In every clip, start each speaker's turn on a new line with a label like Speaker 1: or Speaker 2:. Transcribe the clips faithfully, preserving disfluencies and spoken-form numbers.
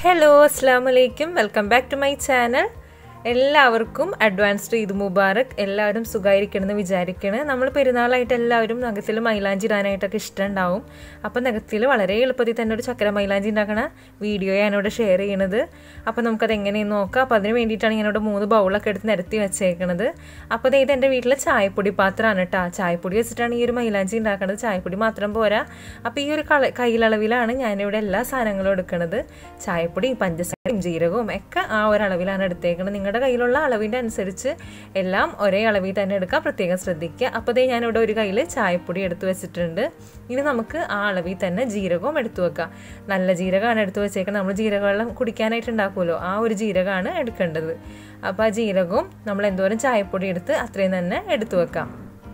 Speaker 1: Hello, Assalamu alaikum. Welcome back to my channel. എല്ലാവർക്കും advanced Eid Mubarak. എല്ലാവരും സുഖമായിരിക്കണമെന്ന് വിചാരിക്കണേ. നമ്മൾ പെരുന്നാളായിട്ട് എല്ലാവരും നഖത്തിൽ മൈലാഞ്ചി ഇടാനായിട്ടൊക്കെ ഇഷ്ടമുണ്ടാവും. അപ്പോൾ നഖത്തിൽ വളരെ എളുപ്പത്തിൽ തന്നെ ഒരു ചക്കര മൈലാഞ്ചി ഉണ്ടാക്കണ വീഡിയോയാണ് ഇവിടെ ഷെയർ ചെയ്യണത്. അപ്പോൾ നമുക്കത് എങ്ങനെയെന്ന് നോക്കാം. അപ്പോൾ അതിന് വേണ്ടിയിട്ടാണ് ഞാനിവിടെ മൂന്ന് ബൗളൊക്കെ എടുത്ത് നിരത്തി വെച്ചേക്കണത്. അപ്പോൾ ഇത് എൻ്റെ വീട്ടിലെ ചായപ്പൊടി പാത്രമാണ് കേട്ടോ. ചായപ്പൊടി വെച്ചിട്ടാണ് ഈ ഒരു മൈലാഞ്ചി ഉണ്ടാക്കുന്നത്. ചായപ്പൊടി മാത്രം പോരാ. അപ്പോൾ ഈ ഒരു കള കയ്യിലളവിലാണ് ഞാനിവിടെ എല്ലാ സാധനങ്ങളും എടുക്കുന്നത്. ചായപ്പൊടിയും പഞ്ചസാരയും ജീരകവും ഒക്കെ ആ ഒരളവിലാണ് എടുത്തേക്കുന്നത്. നിങ്ങളുടെ കയ്യിലുള്ള അളവിൻ്റെ അനുസരിച്ച് എല്ലാം ഒരേ അളവിൽ തന്നെ എടുക്കുക, പ്രത്യേകം ശ്രദ്ധിക്കുക. അപ്പോൾ ദേ ഞാനിവിടെ ഒരു കയ്യിൽ ചായപ്പൊടി എടുത്തു വെച്ചിട്ടുണ്ട്. ഇനി നമുക്ക് ആ അളവിൽ തന്നെ ജീരകവും എടുത്തു വെക്കാം. നല്ല ജീരകമാണ് എടുത്തു വെച്ചേക്കുന്നത്. നമ്മൾ ജീരകവെള്ളം കുടിക്കാനായിട്ട് ഉണ്ടാക്കുമല്ലോ, ആ ഒരു ജീരകമാണ് എടുക്കേണ്ടത്. അപ്പോൾ ആ ജീരകവും നമ്മൾ എന്തോരം ചായപ്പൊടി എടുത്ത് അത്രയും തന്നെ എടുത്തു വെക്കാം.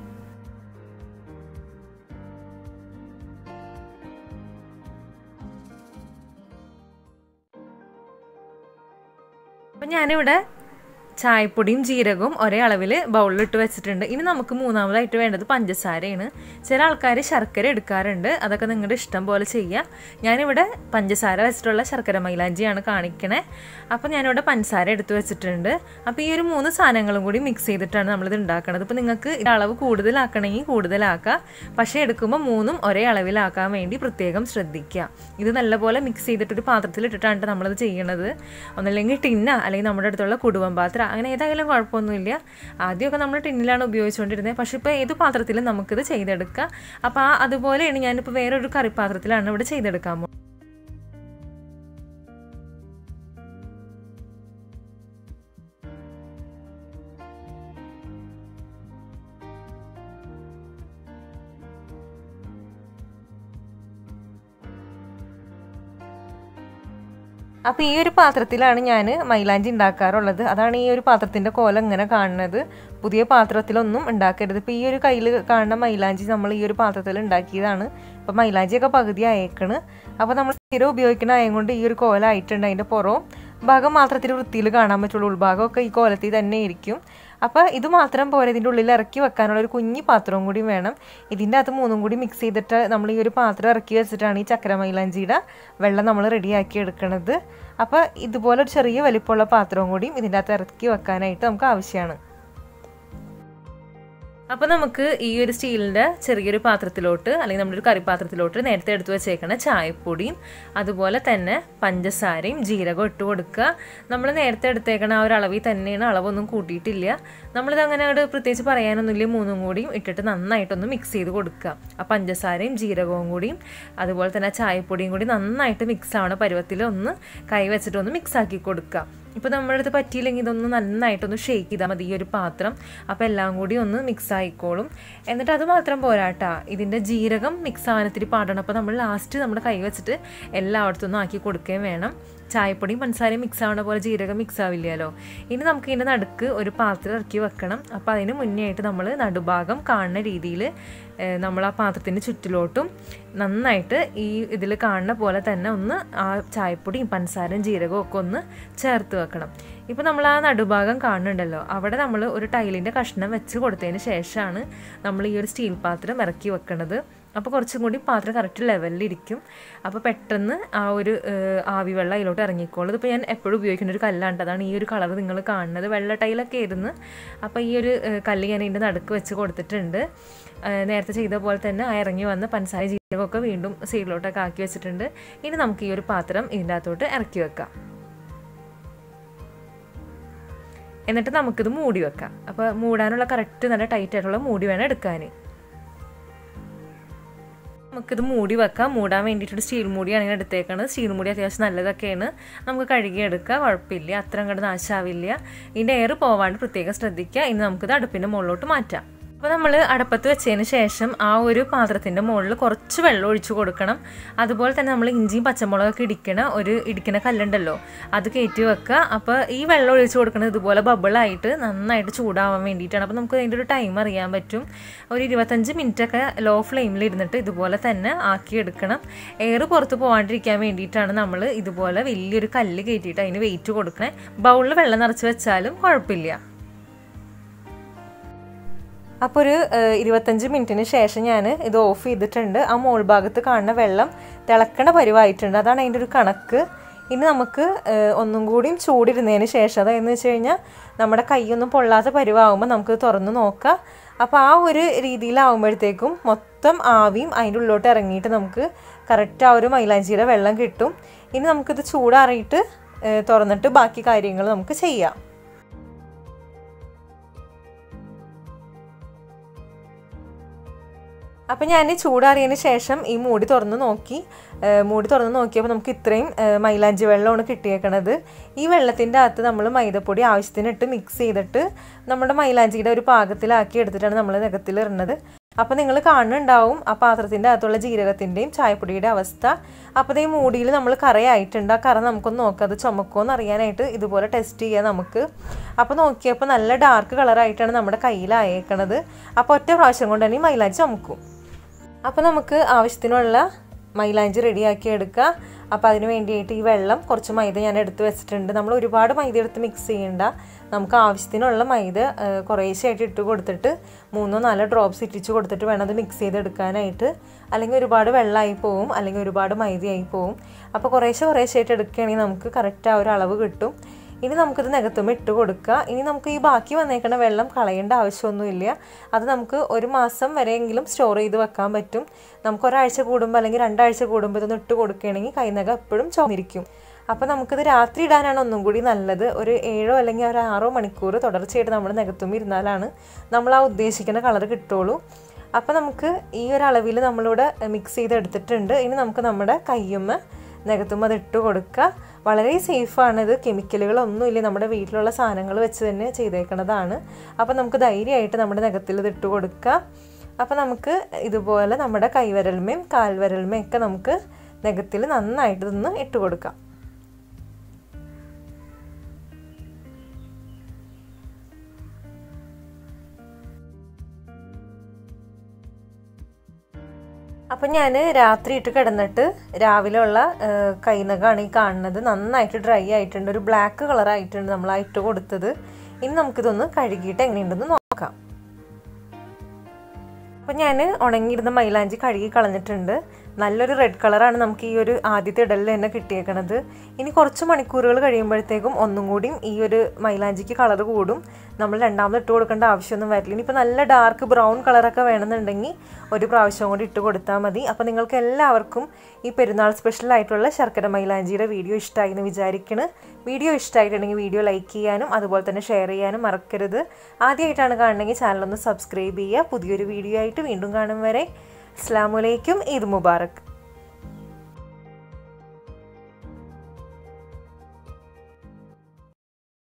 Speaker 1: അപ്പം ഞാനിവിടെ ചായപ്പൊടിയും ജീരകവും ഒരേ അളവിൽ ബൗളിലിട്ട് വെച്ചിട്ടുണ്ട്. ഇനി നമുക്ക് മൂന്നാമതായിട്ട് വേണ്ടത് പഞ്ചസാരയാണ്. ചില ആൾക്കാർ ശർക്കര എടുക്കാറുണ്ട്, അതൊക്കെ നിങ്ങളുടെ ഇഷ്ടം പോലെ ചെയ്യുക. ഞാനിവിടെ പഞ്ചസാര വെച്ചിട്ടുള്ള ശർക്കര മൈലാഞ്ചിയാണ് കാണിക്കണേ. അപ്പോൾ ഞാനിവിടെ പഞ്ചസാര എടുത്ത് വെച്ചിട്ടുണ്ട്. അപ്പോൾ ഈ ഒരു മൂന്ന് സാധനങ്ങളും കൂടി മിക്സ് ചെയ്തിട്ടാണ് നമ്മളിത് ഉണ്ടാക്കുന്നത്. ഇപ്പോൾ നിങ്ങൾക്ക് ഇത് അളവ് കൂടുതലാക്കണമെങ്കിൽ കൂടുതലാക്കുക, പക്ഷേ എടുക്കുമ്പോൾ മൂന്നും ഒരേ അളവിലാക്കാൻ വേണ്ടി പ്രത്യേകം ശ്രദ്ധിക്കുക. ഇത് നല്ലപോലെ മിക്സ് ചെയ്തിട്ടൊരു പാത്രത്തിലിട്ടിട്ടാണ് നമ്മളത് ചെയ്യണത്. ഒന്നല്ലെങ്കിൽ ടിന്ന അല്ലെങ്കിൽ നമ്മുടെ അടുത്തുള്ള കുടുംബം പാത്രം, അങ്ങനെ ഏതായാലും കുഴപ്പമൊന്നുമില്ല. ആദ്യമൊക്കെ നമ്മൾ ടിന്നിലാണ് ഉപയോഗിച്ചുകൊണ്ടിരുന്നത്, പക്ഷേ ഇപ്പോൾ ഏത് പാത്രത്തിലും നമുക്കിത് ചെയ്തെടുക്കാം. അപ്പോൾ ആ അതുപോലെയാണ് ഞാനിപ്പോൾ വേറൊരു കറിപ്പാത്രത്തിലാണ് ഇവിടെ ചെയ്തെടുക്കാൻ പോകുന്നത്. അപ്പോൾ ഈ ഒരു പാത്രത്തിലാണ് ഞാൻ മൈലാഞ്ചി ഉണ്ടാക്കാറുള്ളത്. അതാണ് ഈ ഒരു പാത്രത്തിൻ്റെ കോലം ഇങ്ങനെ കാണുന്നത്. പുതിയ പാത്രത്തിലൊന്നും ഉണ്ടാക്കരുത്. ഇപ്പോൾ ഈ ഒരു കയ്യിൽ കാണുന്ന മൈലാഞ്ചി നമ്മൾ ഈ ഒരു പാത്രത്തിൽ ഉണ്ടാക്കിയതാണ്. അപ്പോൾ മൈലാഞ്ചിയൊക്കെ പകുതി അയക്കണ്. അപ്പോൾ നമ്മൾ സ്ഥിരം ഉപയോഗിക്കുന്ന അയം കൊണ്ട് ഈ ഒരു കോലമായിട്ടുണ്ട്. അതിൻ്റെ പുറവും ഭാഗം മാത്രത്തിൽ വൃത്തിയിൽ കാണാൻ പറ്റുള്ളൂ, ഉൾഭാഗമൊക്കെ ഈ കോലത്തിൽ തന്നെ ഇരിക്കും. അപ്പോൾ ഇത് മാത്രം പോരെ, ഇതിൻ്റെ ഉള്ളിൽ ഇറക്കി വെക്കാനുള്ള ഒരു കുഞ്ഞി പാത്രവും കൂടി വേണം. ഇതിൻ്റെ അകത്ത് മൂന്നും കൂടി മിക്സ് ചെയ്തിട്ട് നമ്മൾ ഈ ഒരു പാത്രം ഇറക്കി വെച്ചിട്ടാണ് ഈ ചക്കര മൈലാഞ്ചിയുടെ വെള്ളം നമ്മൾ റെഡിയാക്കി എടുക്കുന്നത്. അപ്പോൾ ഇതുപോലെ ഒരു ചെറിയ വലിപ്പമുള്ള പാത്രവും കൂടിയും ഇതിൻ്റെ അകത്ത് ഇറക്കി വെക്കാനായിട്ട് നമുക്ക് ആവശ്യമാണ്. അപ്പോൾ നമുക്ക് ഈ ഒരു സ്റ്റീലിൻ്റെ ചെറിയൊരു പാത്രത്തിലോട്ട് അല്ലെങ്കിൽ നമ്മുടെ ഒരു കറിപ്പാത്രത്തിലോട്ട് നേരത്തെ എടുത്ത് വെച്ചേക്കണ ചായപ്പൊടിയും അതുപോലെ തന്നെ പഞ്ചസാരയും ജീരകവും ഇട്ട് കൊടുക്കുക. നമ്മൾ നേരത്തെ എടുത്തേക്കണ ആ ഒരു അളവിൽ തന്നെയാണ്, അളവൊന്നും കൂട്ടിയിട്ടില്ല. നമ്മളിത് അങ്ങനെ അവിടെ പ്രത്യേകിച്ച് പറയാനൊന്നുമില്ല. മൂന്നും കൂടിയും ഇട്ടിട്ട് നന്നായിട്ടൊന്ന് മിക്സ് ചെയ്ത് കൊടുക്കുക. ആ പഞ്ചസാരയും ജീരകവും കൂടിയും അതുപോലെ തന്നെ ചായപ്പൊടിയും കൂടി നന്നായിട്ട് മിക്സ് ആവണ പരുവത്തിൽ ഒന്ന് കൈ വെച്ചിട്ടൊന്ന് മിക്സ് ആക്കി കൊടുക്കുക. ഇപ്പോൾ നമ്മുടെ അടുത്ത് പറ്റിയില്ലെങ്കിൽ ഇതൊന്ന് നന്നായിട്ടൊന്ന് ഷേക്ക് ചെയ്താൽ മതി ഈ ഒരു പാത്രം. അപ്പോൾ എല്ലാം കൂടി ഒന്ന് മിക്സ് ആയിക്കോളും. എന്നിട്ട് അത് മാത്രം പോരാട്ടാ, ഇതിൻ്റെ ജീരകം മിക്സ് ആവാനത്തിരി പാടണം. അപ്പോൾ നമ്മൾ ലാസ്റ്റ് നമ്മുടെ കൈ വെച്ചിട്ട് എല്ലായിടത്തുനിന്നും ആക്കി കൊടുക്കുകയും വേണം. ചായപ്പൊടിയും പഞ്ചസാരയും മിക്സ് ആവുന്ന പോലെ ജീരകം മിക്സ് ആവില്ലല്ലോ. ഇനി നമുക്ക് ഇതിൻ്റെ നടുക്ക് ഒരു പാത്രം ഇറക്കി വെക്കണം. അപ്പോൾ അതിന് മുന്നേ ആയിട്ട് നമ്മൾ നടുഭാഗം കാണുന്ന രീതിയിൽ നമ്മൾ ആ പാത്രത്തിൻ്റെ ചുറ്റിലോട്ടും നന്നായിട്ട് ഈ ഇതിൽ കാണുന്ന പോലെ തന്നെ ഒന്ന് ആ ചായപ്പൊടിയും പഞ്ചസാരയും ജീരകവും ഒക്കെ ഒന്ന് ചേർത്ത് വെക്കണം. ഇപ്പോൾ നമ്മൾ ആ നടുഭാഗം കാണുന്നുണ്ടല്ലോ, അവിടെ നമ്മൾ ഒരു ടൈലിൻ്റെ കഷ്ണം വെച്ച് കൊടുത്തതിന് ശേഷമാണ് നമ്മൾ ഈ ഒരു സ്റ്റീൽ പാത്രം ഇറക്കി വെക്കുന്നത്. അപ്പോൾ കുറച്ചും കൂടി പാത്രം കറക്റ്റ് ലെവലിലിരിക്കും. അപ്പോൾ പെട്ടെന്ന് ആ ഒരു ആവി വെള്ളം അതിലോട്ട് ഇറങ്ങിക്കോളും. ഇതിപ്പോൾ ഞാൻ എപ്പോഴും ഉപയോഗിക്കുന്ന ഒരു കല്ലാണ്. അതാണ് ഈ ഒരു കളർ നിങ്ങൾ കാണുന്നത്. വെള്ള ടൈലൊക്കെ ആയിരുന്നു. അപ്പോൾ ഈ ഒരു കല്ല് ഞാൻ ഇതിൻ്റെ നടുക്ക് വെച്ച് കൊടുത്തിട്ടുണ്ട്. നേരത്തെ ചെയ്ത പോലെ തന്നെ ആ ഇറങ്ങി വന്ന് പഞ്ചസാര ജീരകമൊക്കെ വീണ്ടും സൈഡിലോട്ടൊക്കെ ആക്കി വെച്ചിട്ടുണ്ട്. ഇനി നമുക്ക് ഈ ഒരു പാത്രം ഇതിൻ്റെ അകത്തോട്ട് ഇറക്കി വെക്കാം. എന്നിട്ട് നമുക്കിത് മൂടി വെക്കാം. അപ്പോൾ മൂടാനുള്ള കറക്റ്റ് നല്ല ടൈറ്റ് ആയിട്ടുള്ള മൂടി വേണം എടുക്കാൻ. നമുക്കിത് മൂടി വെക്കാം. മൂടാൻ വേണ്ടിയിട്ടൊരു സ്റ്റീൽ മൂടിയാണ് ഇങ്ങനെ എടുത്തേക്കുന്നത്. സ്റ്റീൽ മൂടി അത്യാവശ്യം നല്ലതൊക്കെയാണ്. നമുക്ക് കഴുകിയെടുക്കുക, കുഴപ്പമില്ല, അത്ര അങ്ങോട്ട് നാശാവില്ല. ഇതിൻ്റെ എയർ പോവാണ്ട് പ്രത്യേകം ശ്രദ്ധിക്കുക. ഇനി നമുക്കിത് അടുപ്പിൻ്റെ മുകളിലോട്ട് മാറ്റാം. അപ്പോൾ നമ്മൾ അടപ്പത്ത് വെച്ചതിന് ശേഷം ആ ഒരു പാത്രത്തിൻ്റെ മുകളിൽ കുറച്ച് വെള്ളം ഒഴിച്ചു കൊടുക്കണം. അതുപോലെ തന്നെ നമ്മൾ ഇഞ്ചിയും പച്ചമുളകൊക്കെ ഇടിക്കണ ഒരു ഇടിക്കണ കല്ലുണ്ടല്ലോ, അത് കയറ്റി വെക്കുക. അപ്പോൾ ഈ വെള്ളം ഒഴിച്ചു കൊടുക്കുന്നത് ഇതുപോലെ ബബിളായിട്ട് നന്നായിട്ട് ചൂടാവാൻ വേണ്ടിയിട്ടാണ്. അപ്പോൾ നമുക്ക് അതിൻ്റെ ഒരു ടൈം അറിയാൻ പറ്റും. ഒരു ഇരുപത്തഞ്ച് മിനിറ്റൊക്കെ ലോ ഫ്ലെയിമിൽ ഇരുന്നിട്ട് ഇതുപോലെ തന്നെ ആക്കിയെടുക്കണം. എയർ പുറത്ത് പോകാണ്ടിരിക്കാൻ വേണ്ടിയിട്ടാണ് നമ്മൾ ഇതുപോലെ വലിയൊരു കല്ല് കയറ്റിയിട്ട് അതിന് വെയിറ്റ് കൊടുക്കണേ. ബൗളിൽ വെള്ളം നിറച്ച് വെച്ചാലും കുഴപ്പമില്ല. അപ്പോൾ ഒരു ഇരുപത്തഞ്ച് മിനിറ്റിന് ശേഷം ഞാൻ ഇത് ഓഫ് ചെയ്തിട്ടുണ്ട്. ആ മോൾ ഭാഗത്ത് കാണുന്ന വെള്ളം തിളക്കണ പരിവായിട്ടുണ്ട്. അതാണ് അതിൻ്റെ ഒരു കണക്ക്. ഇനി നമുക്ക് ഒന്നും കൂടിയും ചൂടിരുന്നതിന് ശേഷം അതെന്ന് വെച്ച് കഴിഞ്ഞാൽ നമ്മുടെ കൈയൊന്നും പൊള്ളാത്ത പരുവാകുമ്പോൾ നമുക്ക് തുറന്ന് നോക്കാം. അപ്പോൾ ആ ഒരു രീതിയിലാവുമ്പോഴത്തേക്കും മൊത്തം ആവിയും അതിൻ്റെ ഉള്ളിലോട്ട് ഇറങ്ങിയിട്ട് നമുക്ക് കറക്റ്റ് ആ ഒരു മൈലാഞ്ചിയുടെ വെള്ളം കിട്ടും. ഇനി നമുക്കിത് ചൂടാറിയിട്ട് തുറന്നിട്ട് ബാക്കി കാര്യങ്ങൾ നമുക്ക് ചെയ്യാം. അപ്പം ഞാൻ ചൂടാറിയതിന് ശേഷം ഈ മൂടി തുറന്ന് നോക്കി. മൂടി തുറന്ന് നോക്കിയപ്പോൾ നമുക്ക് ഇത്രയും മൈലാഞ്ചി വെള്ളമാണ് കിട്ടിയേക്കണത്. ഈ വെള്ളത്തിൻ്റെ അകത്ത് നമ്മൾ മൈദപ്പൊടി ആവശ്യത്തിനിട്ട് മിക്സ് ചെയ്തിട്ട് നമ്മുടെ മൈലാഞ്ചിയുടെ ഒരു പാകത്തിലാക്കി എടുത്തിട്ടാണ് നമ്മൾ നഖത്തിൽ ഇടുന്നത്. അപ്പോൾ നിങ്ങൾ കാണുന്നുണ്ടാവും ആ പാത്രത്തിൻ്റെ അകത്തുള്ള ജീരകത്തിൻ്റെയും ചായപ്പൊടിയുടെ അവസ്ഥ. അപ്പോൾ ഈ മൂടിയിൽ നമ്മൾ കറയായിട്ടുണ്ട്. ആ കറ നമുക്കൊന്ന് നോക്കാം അത് ചുമക്കുമോയെന്ന് അറിയാനായിട്ട് ഇതുപോലെ ടെസ്റ്റ് ചെയ്യാം നമുക്ക്. അപ്പോൾ നോക്കിയപ്പോൾ നല്ല ഡാർക്ക് കളറായിട്ടാണ് നമ്മുടെ കയ്യിലായേക്കണത്. അപ്പോൾ ഒറ്റ പ്രാവശ്യം കൊണ്ട് തന്നെ ഈ മൈലാഞ്ചി ചുമക്കും. അപ്പോൾ നമുക്ക് ആവശ്യത്തിനുള്ള മൈലാഞ്ചി റെഡിയാക്കി എടുക്കുക. അപ്പോൾ അതിന് വേണ്ടിയിട്ട് ഈ വെള്ളം കുറച്ച് മൈദ ഞാൻ എടുത്ത് വെച്ചിട്ടുണ്ട്. നമ്മൾ ഒരുപാട് മൈദ എടുത്ത് മിക്സ് ചെയ്യേണ്ട. നമുക്ക് ആവശ്യത്തിനുള്ള മൈദ കുറേശ്ശായിട്ട് ഇട്ട് കൊടുത്തിട്ട് മൂന്നോ നാലോ ഡ്രോപ്സ് ഇട്ടിച്ച് കൊടുത്തിട്ട് വേണം അത് മിക്സ് ചെയ്തെടുക്കാനായിട്ട്. അല്ലെങ്കിൽ ഒരുപാട് വെള്ളമായി പോവും, അല്ലെങ്കിൽ ഒരുപാട് മൈദയായി പോവും. അപ്പോൾ കുറേശ്ശെ കുറേശ്ശായിട്ട് എടുക്കുകയാണെങ്കിൽ നമുക്ക് കറക്റ്റ് ആ ഒരു അളവ് കിട്ടും. ഇനി നമുക്കിത് നഖത്തുമ്പോൾ ഇട്ട് കൊടുക്കുക. ഇനി നമുക്ക് ഈ ബാക്കി വന്നേക്കുന്ന വെള്ളം കളയേണ്ട ആവശ്യമൊന്നുമില്ല. അത് നമുക്ക് ഒരു മാസം വരെയെങ്കിലും സ്റ്റോർ ചെയ്ത് വെക്കാൻ പറ്റും. നമുക്ക് ഒരാഴ്ച കൂടുമ്പോൾ അല്ലെങ്കിൽ രണ്ടാഴ്ച കൂടുമ്പോൾ ഇതൊന്ന് ഇട്ട് കൊടുക്കുകയാണെങ്കിൽ കൈനഖം എപ്പോഴും ചുമന്നിരിക്കും. അപ്പോൾ നമുക്കിത് രാത്രി ഇടാനാണ് ഒന്നും കൂടി നല്ലത്. ഒരു ഏഴോ അല്ലെങ്കിൽ ഒരു ആറോ മണിക്കൂർ തുടർച്ചയായിട്ട് നമ്മൾ നഖത്തുമ്പോൾ ഇരുന്നാലാണ് നമ്മൾ ആ ഉദ്ദേശിക്കുന്ന കളർ കിട്ടുള്ളൂ. അപ്പോൾ നമുക്ക് ഈ ഒരു അളവിൽ നമ്മളിവിടെ മിക്സ് ചെയ്തെടുത്തിട്ടുണ്ട്. ഇനി നമുക്ക് നമ്മുടെ കയ്യുമ്മ നഖത്തുമ്പോൾ അത് ഇട്ട് കൊടുക്കുക. വളരെ സേഫാണിത്. കെമിക്കലുകളൊന്നുമില്ല, നമ്മുടെ വീട്ടിലുള്ള സാധനങ്ങൾ വെച്ച് തന്നെ ചെയ്തേക്കുന്നതാണ്. അപ്പോൾ നമുക്ക് ധൈര്യമായിട്ട് നമ്മുടെ നഖത്തിൽ ഇത് ഇട്ട് കൊടുക്കുക. അപ്പോൾ നമുക്ക് ഇതുപോലെ നമ്മുടെ കൈവിരൽമേയും കാൽവിരൽമേയും ഒക്കെ നമുക്ക് നഖത്തിൽ നന്നായിട്ട് ഇതൊന്ന് ഇട്ട് കൊടുക്കാം. അപ്പം ഞാൻ രാത്രി ഇട്ട് കിടന്നിട്ട് രാവിലെ ഉള്ള കൈനഖമാണ് ഈ കാണുന്നത്. നന്നായിട്ട് ഡ്രൈ ആയിട്ടുണ്ട്, ഒരു ബ്ലാക്ക് കളറായിട്ടുണ്ട് നമ്മൾ ആ ഇട്ട് കൊടുത്തത്. ഇനി നമുക്കിതൊന്ന് കഴുകിയിട്ട് എങ്ങനെയുണ്ടെന്ന് നോക്കാം. അപ്പം ഞാൻ ഉണങ്ങിയിരുന്ന മൈലാഞ്ചി കഴുകി കളഞ്ഞിട്ടുണ്ട്. നല്ലൊരു റെഡ് കളറാണ് നമുക്ക് ഈ ഒരു ആദ്യത്തെ ഇടലിൽ തന്നെ കിട്ടിയേക്കണത്. ഇനി കുറച്ച് മണിക്കൂറുകൾ കഴിയുമ്പോഴത്തേക്കും ഒന്നും കൂടിയും ഈ ഒരു മൈലാഞ്ചിക്ക് കളർ കൂടും. നമ്മൾ രണ്ടാമത് ഇട്ട് കൊടുക്കേണ്ട ആവശ്യമൊന്നും വരില്ല. ഇനിയിപ്പോൾ നല്ല ഡാർക്ക് ബ്രൗൺ കളറൊക്കെ വേണമെന്നുണ്ടെങ്കിൽ ഒരു പ്രാവശ്യം കൂടി ഇട്ട് കൊടുത്താൽ മതി. അപ്പോൾ നിങ്ങൾക്ക് എല്ലാവർക്കും ഈ പെരുന്നാൾ സ്പെഷ്യലായിട്ടുള്ള ശർക്കര മൈലാഞ്ചിയുടെ വീഡിയോ ഇഷ്ടമായി എന്ന് വിചാരിക്കുന്നു. വീഡിയോ ഇഷ്ടമായിട്ടുണ്ടെങ്കിൽ വീഡിയോ ലൈക്ക് ചെയ്യാനും അതുപോലെ തന്നെ ഷെയർ ചെയ്യാനും മറക്കരുത്. ആദ്യമായിട്ടാണ് കാണണമെങ്കിൽ ചാനലൊന്ന് സബ്സ്ക്രൈബ് ചെയ്യുക. പുതിയൊരു വീഡിയോ ആയിട്ട് വീണ്ടും കാണും വരെ അസ്സലാമു അലൈക്കും. ഈദ് മുബാറക്.